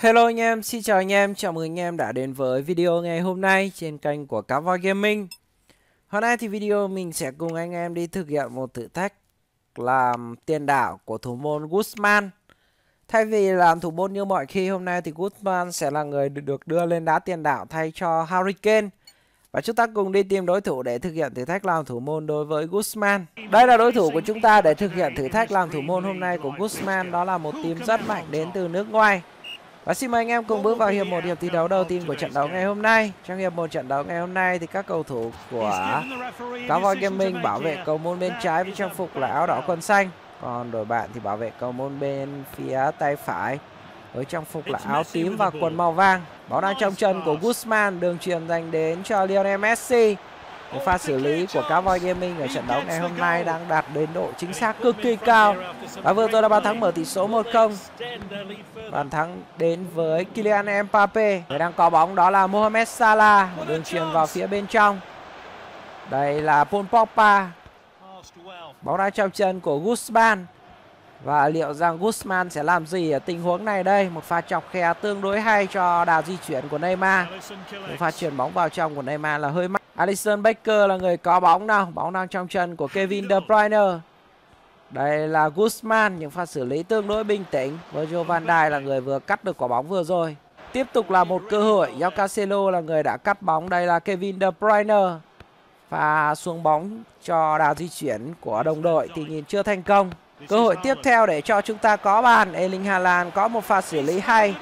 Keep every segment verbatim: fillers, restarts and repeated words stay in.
Hello anh em, xin chào anh em, chào mừng anh em đã đến với video ngày hôm nay trên kênh của Cá Voi Gaming. Hôm nay thì video mình sẽ cùng anh em đi thực hiện một thử thách làm tiền đạo của thủ môn Guzman. Thay vì làm thủ môn như mọi khi, hôm nay thì Guzman sẽ là người được đưa lên đá tiền đạo thay cho Harry Kane. Và chúng ta cùng đi tìm đối thủ để thực hiện thử thách làm thủ môn đối với Guzman. Đây là đối thủ của chúng ta để thực hiện thử thách làm thủ môn hôm nay của Guzman. Đó là một team rất mạnh đến từ nước ngoài. Và xin mời anh em cùng bước vào hiệp một hiệp thi đấu đầu tiên của trận đấu ngày hôm nay. Trong hiệp một trận đấu ngày hôm nay thì các cầu thủ của Cá Voi Gaming bảo vệ cầu môn bên trái với trang phục là áo đỏ quần xanh. Còn đội bạn thì bảo vệ cầu môn bên phía tay phải với trang phục là áo tím và quần màu vàng. Bóng đang trong chân của Guzman, đường chuyền dành đến cho Lionel Messi. Một pha xử lý của Cá Voi Gaming ở trận đấu ngày hôm nay đang đạt đến độ chính xác cực kỳ cao. Và vừa rồi là bàn thắng mở tỷ số một không. Bàn thắng đến với Kylian Mbappe. Người đang có bóng đó là Mohamed Salah. Một đường chuyền vào phía bên trong. Đây là Paul Pogba. Bóng đang trong chân của Guzman. Và liệu rằng Guzman sẽ làm gì ở tình huống này đây? Một pha chọc khe tương đối hay cho đà di chuyển của Neymar. Một pha chuyền bóng vào trong của Neymar là hơi mắc. Alisson Becker là người có bóng nào. Bóng đang trong chân của Kevin De Bruyne. Đây là Guzman, những pha xử lý tương đối bình tĩnh. Virgil van Dijk là người vừa cắt được quả bóng vừa rồi. Tiếp tục là một cơ hội. Joao Cancelo là người đã cắt bóng. Đây là Kevin De Bruyne. Pha xuống bóng cho đà di chuyển của đồng đội thì nhìn chưa thành công. Cơ hội tiếp theo để cho chúng ta có bàn. Erling Haaland có một pha xử lý hay.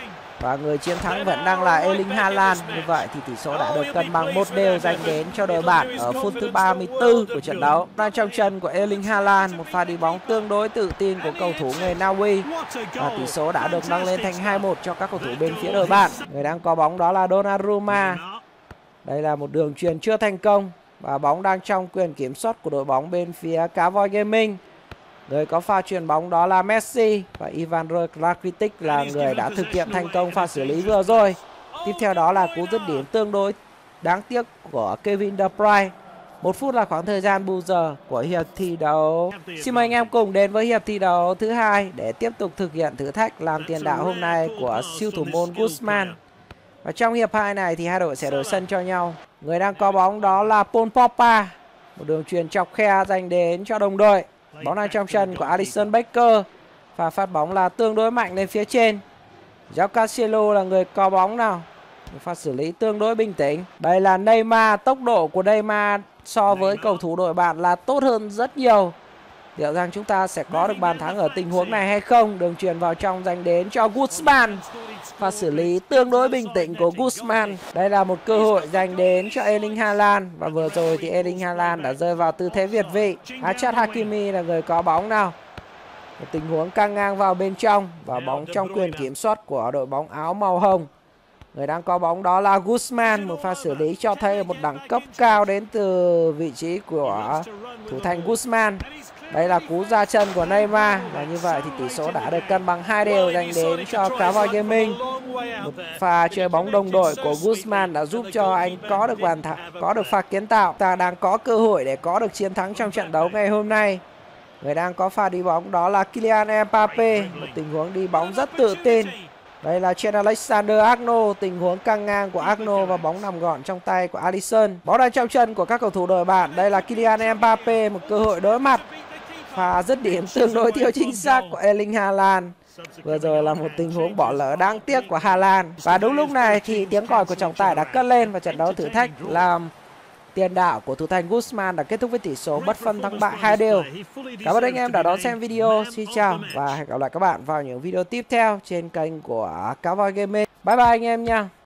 Và người chiến thắng vẫn đang là Erling Haaland. Như vậy thì tỷ số đã được cân bằng một đều dành đến cho đội bạn ở phút thứ ba mươi tư của trận đấu. Đang trong chân của Erling Haaland, một pha đi bóng tương đối tự tin của cầu thủ người Na Uy. Và tỷ số đã được nâng lên thành hai một cho các cầu thủ bên phía đội bạn. Người đang có bóng đó là Donnarumma. Đây là một đường chuyền chưa thành công. Và bóng đang trong quyền kiểm soát của đội bóng bên phía Cá Voi Gaming. Người có pha chuyền bóng đó là Messi. Và Ivan Rakitic là người đã thực hiện thành công pha xử lý vừa rồi. Tiếp theo đó là cú dứt điểm tương đối đáng tiếc của Kevin De Bruyne. Một phút là khoảng thời gian bù giờ của hiệp thi đấu. Xin mời anh em cùng đến với hiệp thi đấu thứ hai để tiếp tục thực hiện thử thách làm tiền đạo hôm nay của siêu thủ môn Guzman. Và trong hiệp hai này thì hai đội sẽ đổi sân cho nhau. Người đang có bóng đó là Paul Pogba. Một đường chuyền chọc khe dành đến cho đồng đội. Bóng đang trong chân của Alisson Becker. Và phát bóng là tương đối mạnh lên phía trên. Joao Cancelo là người có bóng nào. Một pha xử lý tương đối bình tĩnh. Đây là Neymar. Tốc độ của Neymar so với cầu thủ đội bạn là tốt hơn rất nhiều. Liệu rằng chúng ta sẽ có được bàn thắng ở tình huống này hay không? Đường chuyền vào trong dành đến cho Guzman. Pha xử lý tương đối bình tĩnh của Guzman. Đây là một cơ hội dành đến cho Erling Haaland. Và vừa rồi thì Erling Haaland đã rơi vào tư thế việt vị. Achraf Hakimi là người có bóng nào. Một tình huống căng ngang vào bên trong. Và bóng trong quyền kiểm soát của đội bóng áo màu hồng. Người đang có bóng đó là Guzman. Một pha xử lý cho thấy một đẳng cấp cao đến từ vị trí của thủ thành Guzman. Đây là cú ra chân của Neymar. Và như vậy thì tỷ số đã được cân bằng hai đều dành đến cho Cá Voi Gaming. Một pha chơi bóng đồng đội của Guzman đã giúp cho anh có được bàn thắng, có được pha kiến tạo. Ta đang có cơ hội để có được chiến thắng trong trận đấu ngày hôm nay. Người đang có pha đi bóng đó là Kylian Mbappe. Một tình huống đi bóng rất tự tin. Đây là Trent Alexander-Arnold. Tình huống căng ngang của Arnold và bóng nằm gọn trong tay của Alisson. Bóng đang trong chân của các cầu thủ đội bạn. Đây là Kylian Mbappe. Một cơ hội đối mặt. Pha dứt điểm tương đối thiếu chính xác của Erling Haaland. Vừa rồi là một tình huống bỏ lỡ đáng tiếc của Haaland. Và đúng lúc này thì tiếng còi của trọng tài đã cất lên và trận đấu thử thách làm tiền đạo của thủ thành Guzman đã kết thúc với tỷ số bất phân thắng bại hai đều. Cảm ơn anh em đã đón xem video. Xin chào và hẹn gặp lại các bạn vào những video tiếp theo trên kênh của Cá Voi Gaming. Bye bye anh em nha.